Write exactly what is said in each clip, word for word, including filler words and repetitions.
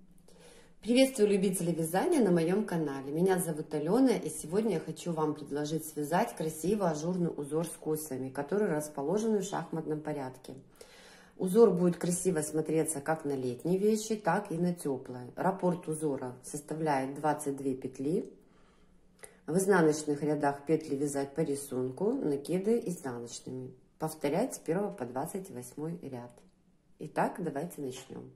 Приветствую любителей вязания на моем канале. Меня зовут Алена, и сегодня я хочу вам предложить связать красивый ажурный узор с косами, которые расположены в шахматном порядке. Узор будет красиво смотреться как на летние вещи, так и на теплые. Раппорт узора составляет двадцать две петли. В изнаночных рядах петли вязать по рисунку, накиды изнаночными. Повторять с первого по двадцать восьмой ряд. Итак, давайте начнем.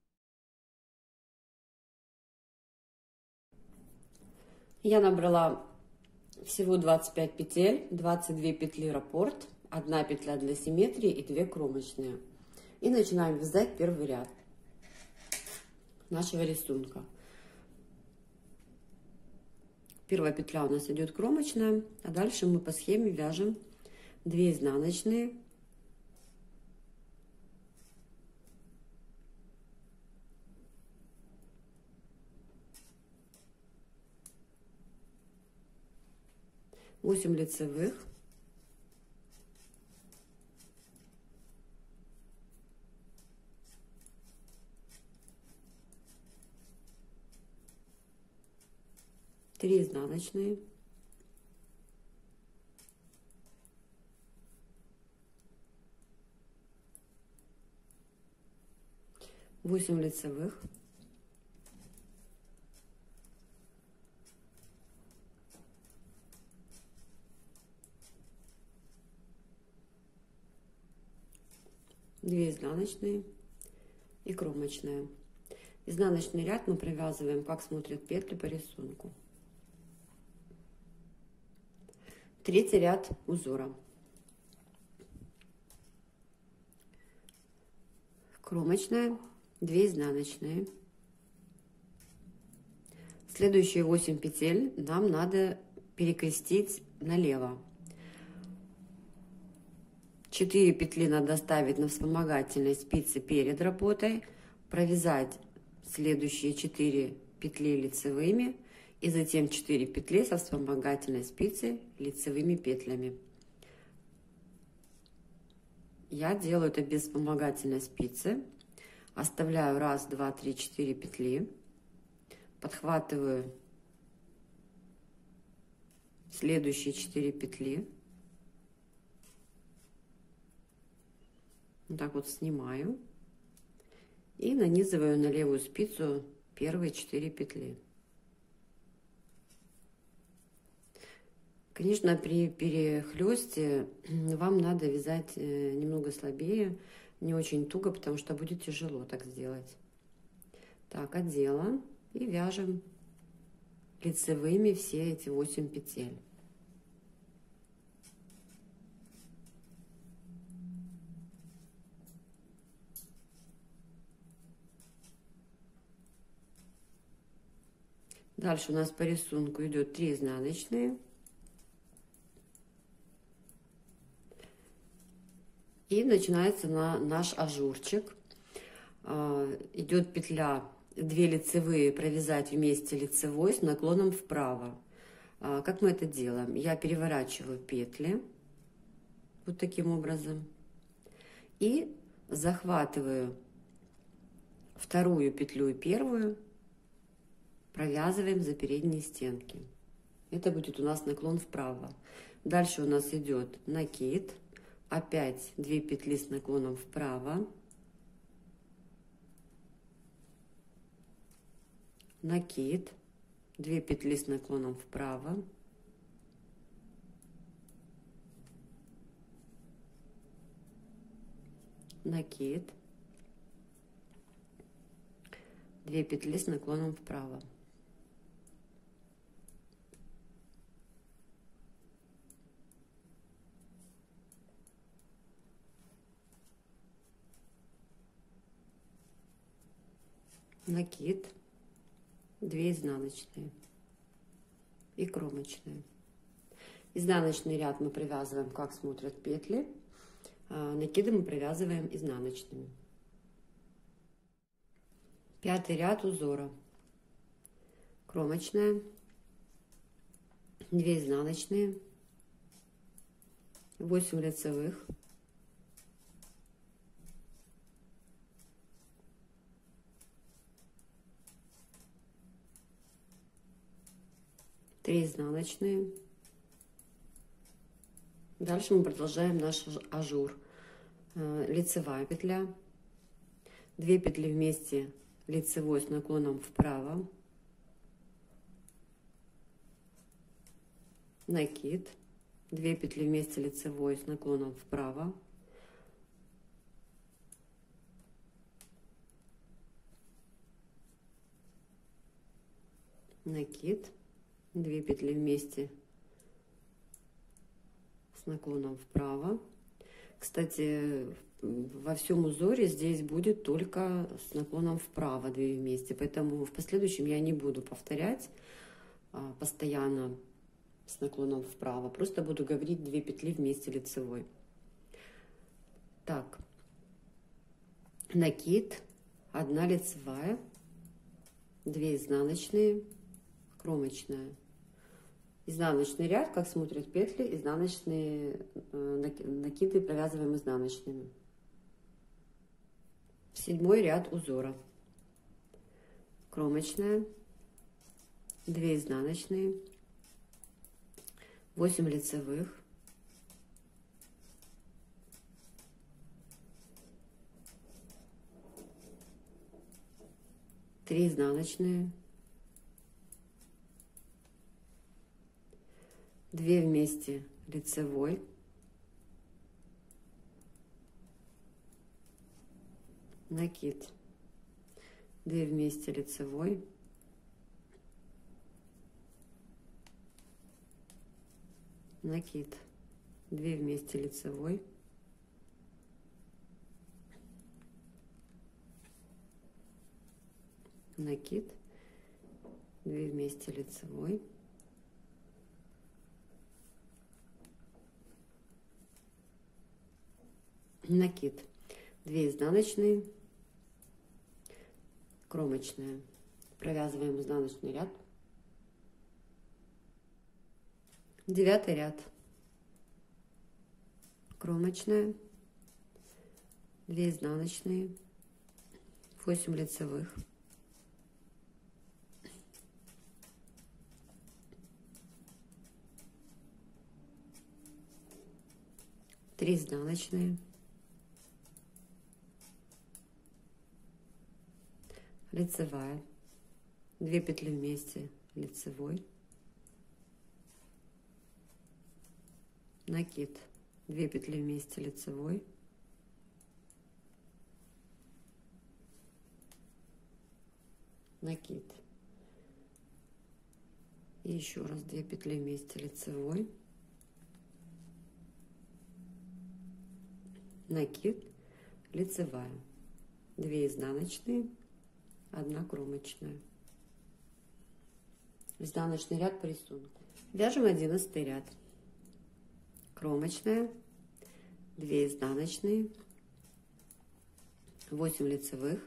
Я набрала всего двадцать пять петель, двадцать две петли раппорт, одна петля для симметрии и две кромочные. И начинаем вязать первый ряд нашего рисунка. Первая петля у нас идет кромочная, а дальше мы по схеме вяжем две изнаночные, восемь лицевых, три изнаночные, восемь лицевых, две изнаночные и кромочная. Изнаночный ряд мы провязываем, как смотрят петли по рисунку. Третий ряд узора. Кромочная, две изнаночные. Следующие восемь петель нам надо перекрестить налево. четыре петли надо оставить на вспомогательной спице перед работой, провязать следующие четыре петли лицевыми и затем четыре петли со вспомогательной спицы лицевыми петлями. Я делаю это без вспомогательной спицы. Оставляю раз, два, три, четыре петли, подхватываю следующие четыре петли. Вот так вот снимаю и нанизываю на левую спицу первые четыре петли. Конечно, при перехлесте вам надо вязать немного слабее, не очень туго, потому что будет тяжело так сделать. Так, одела и вяжем лицевыми все эти восемь петель. Дальше у нас по рисунку идет три изнаночные. И начинается на наш ажурчик. Идет петля, две лицевые провязать вместе лицевой с наклоном вправо. Как мы это делаем? Я переворачиваю петли вот таким образом и захватываю вторую петлю и первую, провязываем за передние стенки. Это будет у нас наклон вправо. Дальше у нас идет накид. Опять две петли с наклоном вправо. Накид. две петли с наклоном вправо. Накид. две петли с наклоном вправо. Накид, две изнаночные и кромочные. Изнаночный ряд мы провязываем, как смотрят петли, а накиды мы провязываем изнаночными. Пятый ряд узора. Кромочная, две изнаночные, восемь лицевых, три изнаночные. Дальше мы продолжаем наш ажур. Лицевая петля, две петли вместе лицевой с наклоном вправо, накид, две петли вместе лицевой с наклоном вправо, накид, две петли вместе с наклоном вправо. Кстати, во всем узоре здесь будет только с наклоном вправо две вместе, поэтому в последующем я не буду повторять а, постоянно с наклоном вправо, просто буду говорить две петли вместе лицевой. Так, накид, одна лицевая, две изнаночные, кромочная. Изнаночный ряд, как смотрят петли, изнаночные накиды провязываем изнаночными. Седьмой ряд узора. Кромочная, две изнаночные, восемь лицевых, три изнаночные, две вместе лицевой, накид, две вместе лицевой, накид, две вместе лицевой, накид, две вместе лицевой, накид, две изнаночные, кромочная, провязываем изнаночный ряд, девятый ряд, кромочная, две изнаночные, восемь лицевых, три изнаночные, лицевая, две петли вместе лицевой, накид, две петли вместе лицевой, накид, и еще раз две петли вместе лицевой, накид, лицевая, две изнаночные, одна кромочная. Изнаночный ряд по рисунку. Вяжем одиннадцатый ряд. Кромочная, две изнаночные, восемь лицевых,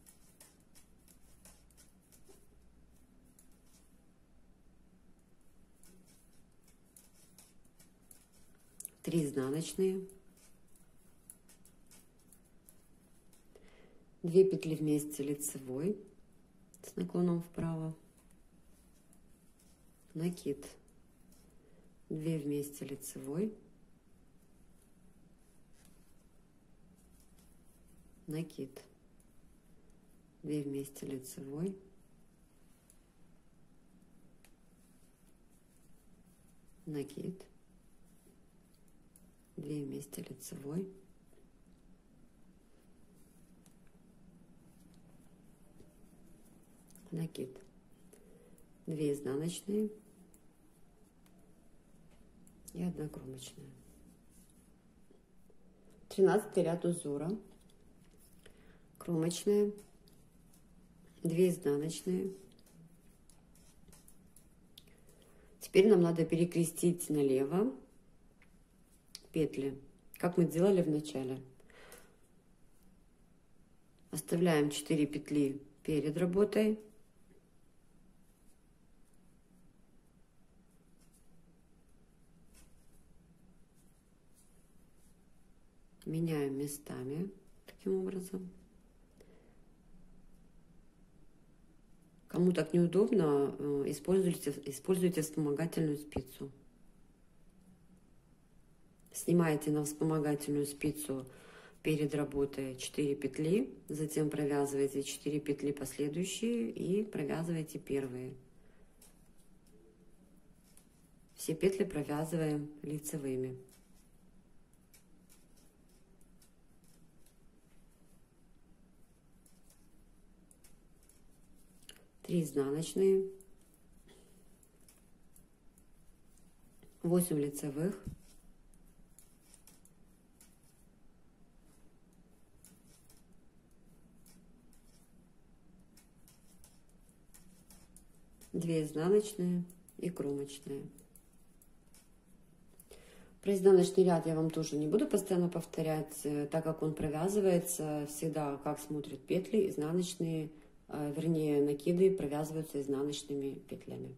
три изнаночные, две петли вместе лицевой с наклоном вправо, накид, две вместе лицевой, накид, две вместе лицевой, накид, две вместе лицевой, накид, две изнаночные и одна кромочная. Тринадцатый ряд узора. Кромочная, две изнаночные. Теперь нам надо перекрестить налево петли, как мы делали в начале. Оставляем четыре петли перед работой. Меняем местами таким образом. Кому так неудобно, используйте, используйте вспомогательную спицу. Снимаете на вспомогательную спицу перед работой четыре петли, затем провязываете четыре петли последующие и провязываете первые. Все петли провязываем лицевыми. три изнаночные, восемь лицевых, две изнаночные и кромочные. Про изнаночный ряд я вам тоже не буду постоянно повторять, так как он провязывается всегда, как смотрят петли, изнаночные, вернее, накиды провязываются изнаночными петлями.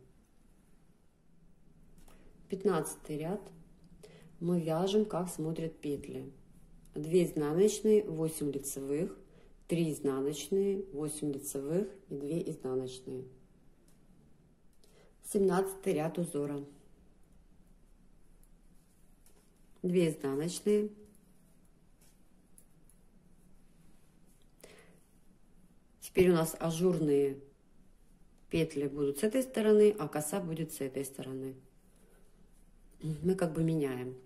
пятнадцатый ряд мы вяжем, как смотрят петли. две изнаночные, восемь лицевых, три изнаночные, восемь лицевых и две изнаночные. семнадцатый ряд узора. две изнаночные, теперь у нас ажурные петли будут с этой стороны, а коса будет с этой стороны. Мы как бы меняем.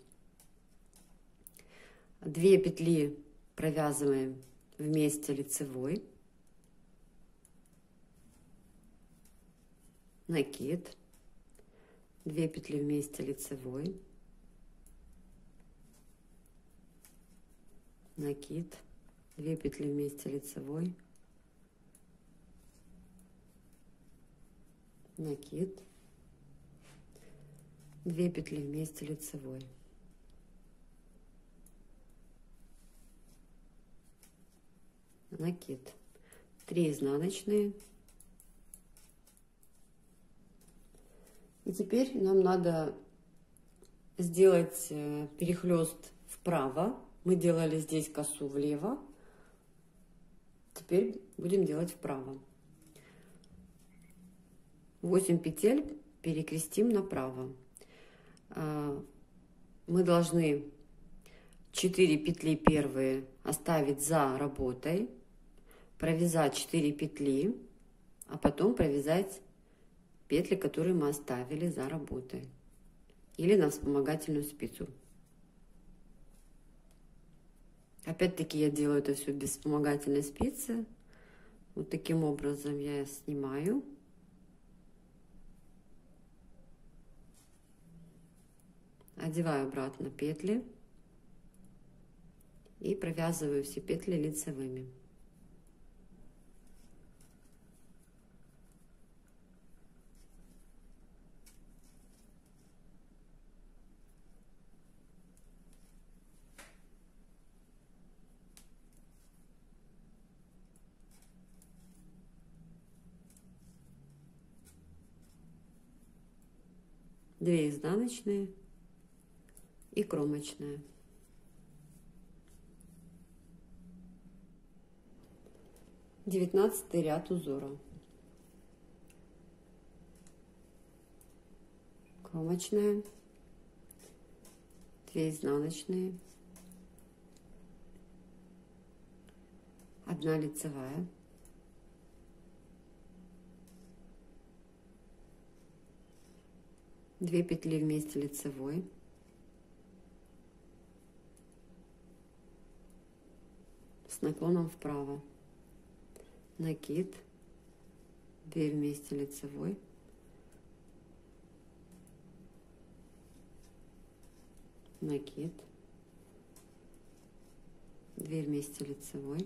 Две петли провязываем вместе лицевой, накид, две петли вместе лицевой, накид, две петли вместе лицевой, накид, две петли вместе лицевой, накид, три изнаночные. И теперь нам надо сделать перехлест вправо. Мы делали здесь косу влево, теперь будем делать вправо. восемь петель перекрестим направо. Мы должны четыре петли первые оставить за работой, провязать четыре петли, а потом провязать петли, которые мы оставили за работой, или на вспомогательную спицу. Опять-таки я делаю это все без вспомогательной спицы. Вот таким образом я снимаю. Одеваю обратно петли и провязываю все петли лицевыми. две изнаночные и кромочная. девятнадцатый ряд узора. Кромочная, две изнаночные, одна лицевая, две петли вместе лицевой, с наклоном вправо, накид, две вместе лицевой, накид, две вместе лицевой,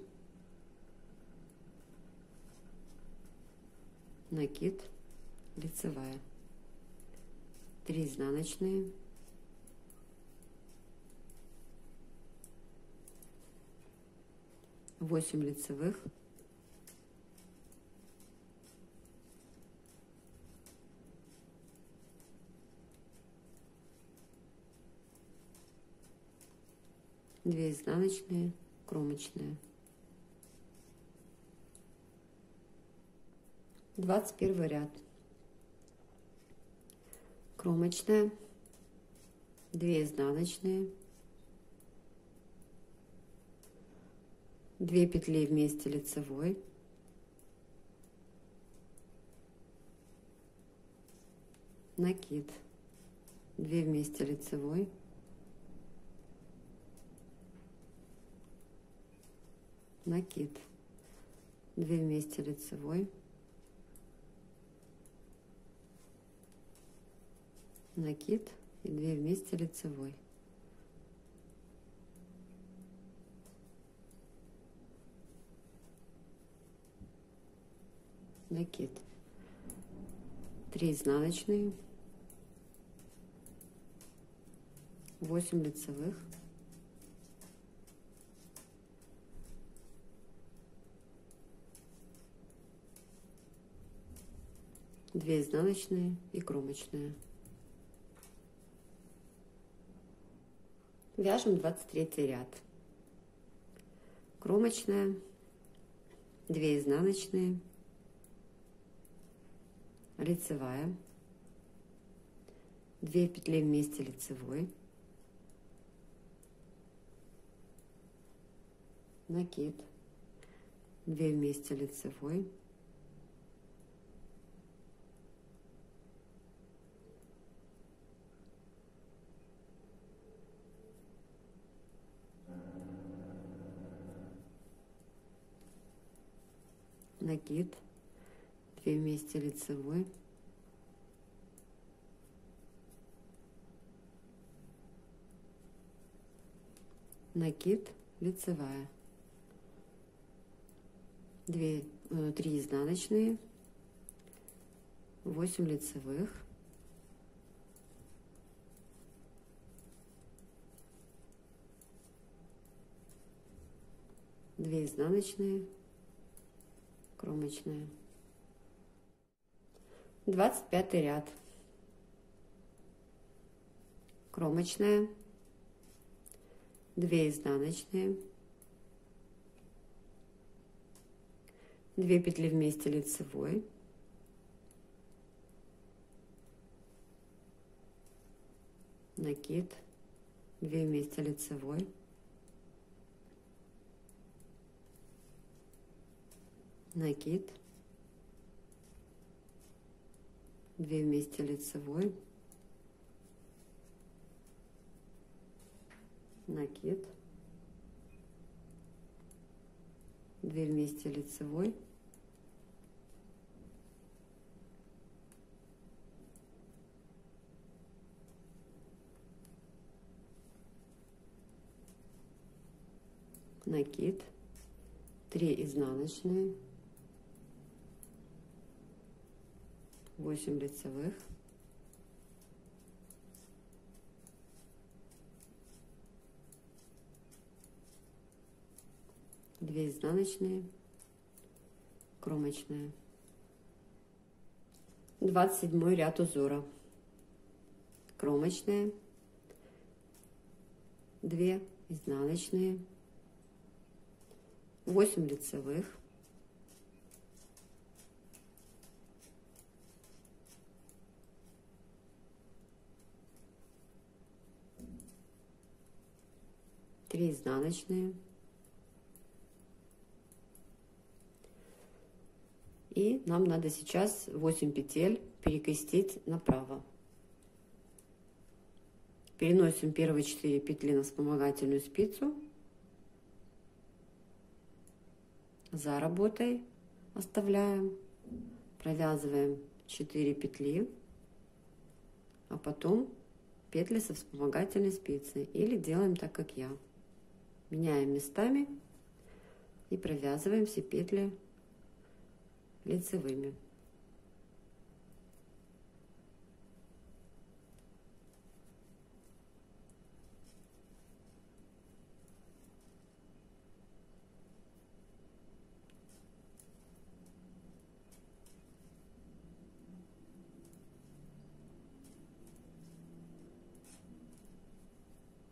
накид, лицевая, три изнаночные, восемь лицевых, две изнаночные, кромочные. двадцать первый ряд. Кромочная, две изнаночные, две петли вместе лицевой, накид, две вместе лицевой, накид, две вместе лицевой, накид и две вместе лицевой. Накид, три изнаночные, восемь лицевых, две изнаночные и кромочная. Вяжем двадцать третий ряд. Кромочная, две изнаночные, лицевая, две петли вместе лицевой, накид, две вместе лицевой, накид, две вместе лицевой, накид, лицевая, две, э, три изнаночные, восемь лицевых, две изнаночные, кромочная. двадцать пятый ряд. Кромочная, две изнаночные, две петли вместе лицевой, накид, две вместе лицевой, накид, две вместе лицевой, накид, две вместе лицевой, накид, три изнаночные, восемь лицевых, две изнаночные, кромочная. двадцать седьмой ряд узора. Кромочная, две изнаночные, восемь лицевых, три изнаночные и нам надо сейчас восемь петель перекрестить направо. Переносим первые четыре петли на вспомогательную спицу, за работой оставляем, провязываем четыре петли, а потом петли со вспомогательной спицы, или делаем так, как я. Меняем местами и провязываем все петли лицевыми.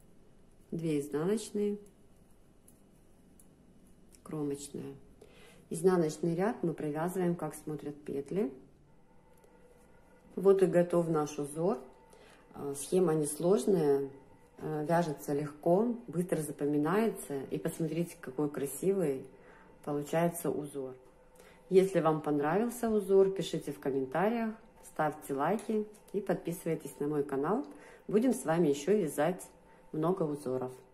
две изнаночные, кромочная. Изнаночный ряд мы провязываем, как смотрят петли. Вот и готов наш узор. Схема несложная, вяжется легко, быстро запоминается. И посмотрите, какой красивый получается узор. Если вам понравился узор, пишите в комментариях, ставьте лайки и подписывайтесь на мой канал. Будем с вами еще вязать много узоров.